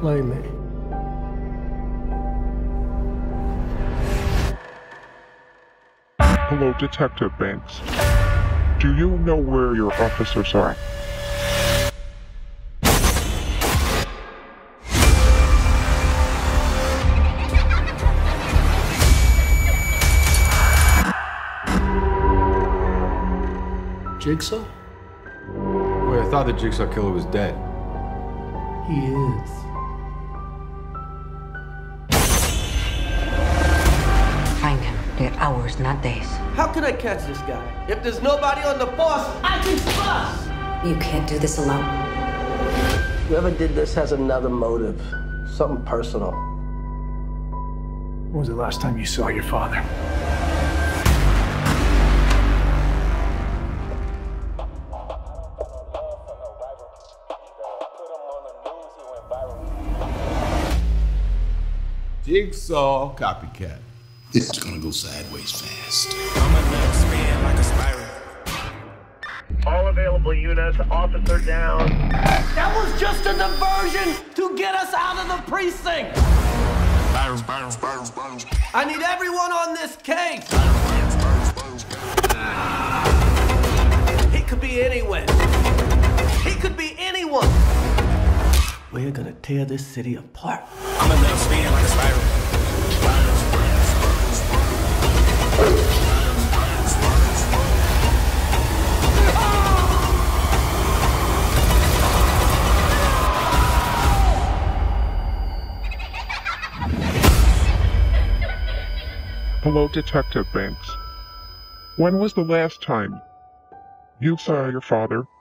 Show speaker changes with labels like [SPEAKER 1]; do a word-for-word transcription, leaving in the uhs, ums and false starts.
[SPEAKER 1] Play me.
[SPEAKER 2] Hello, Detective Banks. Do you know where your officers are?
[SPEAKER 1] Jigsaw?
[SPEAKER 3] Wait, I thought the Jigsaw killer was dead.
[SPEAKER 1] He is.
[SPEAKER 4] Find him. They're hours, not days.
[SPEAKER 5] How can I catch this guy? If there's nobody on the force, I can trust!
[SPEAKER 4] You can't do this alone.
[SPEAKER 5] Whoever did this has another motive. Something personal.
[SPEAKER 1] When was the last time you saw your father?
[SPEAKER 6] Jigsaw copycat.
[SPEAKER 7] This is gonna go sideways fast.
[SPEAKER 8] I'm a next spin like a spiral.
[SPEAKER 9] All available units, officer down.
[SPEAKER 5] That was just a diversion to get us out of the precinct!
[SPEAKER 8] Spiral, spiral, spiral, spiral.
[SPEAKER 5] I need everyone on this case! He could be anywhere. He could be anyone. We're gonna tear this city apart.
[SPEAKER 8] I'm a next spin like a spiral.
[SPEAKER 2] Hello, Detective Banks. When was the last time you saw your father?